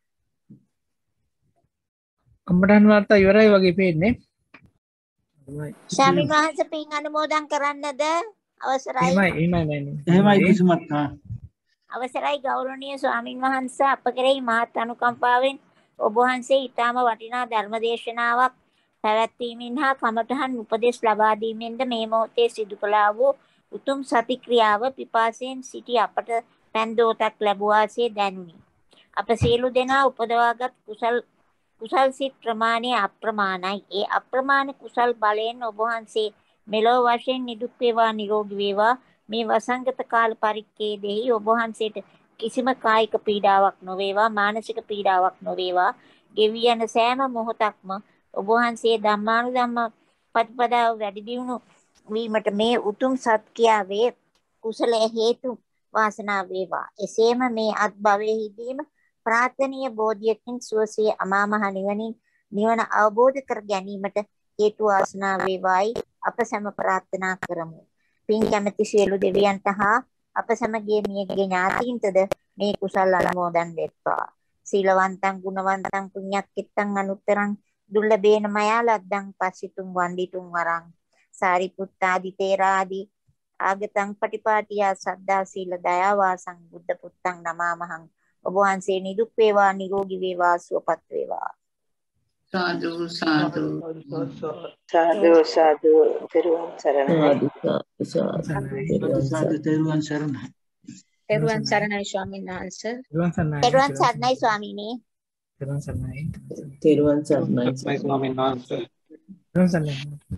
කම්බඩන් වාර්තා ඉවරයි වගේ පේන්නේ. ස්වාමීන් වහන්සේ පින් අනුමෝදන් කරන්නද අවසරයි. එහෙමයි එහෙමයි එහෙමයි කිසිමත් ආ. අවසරයි ගෞරවනීය ස්වාමීන් වහන්සේ අප කෙරෙහි මහත් අනුකම්පාවෙන් ඔබ වහන්සේ ඊටම වටිනා ධර්ම දේශනාවක් පැවැත්වීමෙන් හා කමඨහන් උපදෙස් ලබා දීමෙන්ද මේ මොහොතේ සිදු කළා වූ උතුම් සති ක්‍රියාව පිපාසයෙන් සිටි අපට පෑන්දෝතක් ලැබුවාසේ දැනුනි. අප සියලු දෙනා උපදවාගත් කුසල් කුසල් සිත් ප්‍රමාණය අප්‍රමාණයි. ඒ අප්‍රමාණ කුසල් බලයෙන් ඔබ වහන්සේ මෙලොව වශයෙන් නිදුක් වේවා නිරෝගී වේවා. මේ වසංගත කාල පරිච්ඡේදයේ ඔබ වහන්සේට කිසිම කායික පීඩාවක් නොවේවා මානසික පීඩාවක් නොවේවා. ගෙවි යන සෑම මොහොතක්ම ඔබ වහන්සේ ධම්මානුධම්ම ප්‍රතිපදාව වැඩි දියුණු වීමට මේ උතුම් සත්‍යාවේ කුසල හේතු වාසනා වේවා. එසේම මේ අත් භවයේදීම ප්‍රාර්ථනීය බෝධියකින් සුවසේ අමා මහ නිවනින් නිවන අවබෝධ කර ගැනීමට හේතු වාසනා වේවායි අප සැම ප්‍රාර්ථනා කරමු. පින් කැමැති සියලු දෙවියන්ට හා අප සමගිය මියගේ ඥාතීන්ටද මේ කුසල් අනුමෝදන් වෙත්වා. සීලවන්තං ගුණවන්තං පුඤ්ඤක්කිතං අනුත්තරං දුර්ලභේන මයා ලද්දං පස්සිතුම් වන්දිතුම් වරං සාරිපුත්තාදි තේරාදි ආගතං පටිපාටියා සද්දා සීල දයා වාසං බුද්ධ පුත්තං නමාමහං. ඔබ වහන්සේ නිදුක් වේවා නිරෝගී වේවා සුවපත් වේවා. සාදු සාදු සාදු සාදු තෙරුවන් සරණයි. සාදු තෙරුවන් සරණයි. තෙරුවන් සරණයි ස්වාමීන් වහන්සේ. තෙරුවන් සරණයි. තෙරුවන් සරණයි ස්වාමීනි. තෙරුවන් සරණයි. තෙරුවන් සරණයි ස්වාමීන් වහන්සේ. තෙරුවන් සරණයි.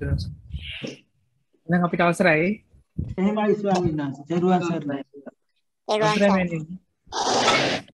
දැන් අපිට අවසරයි. එහෙමයි ස්වාමීන් වහන්සේ. තෙරුවන් සරණයි. තෙරුවන් සරණයි.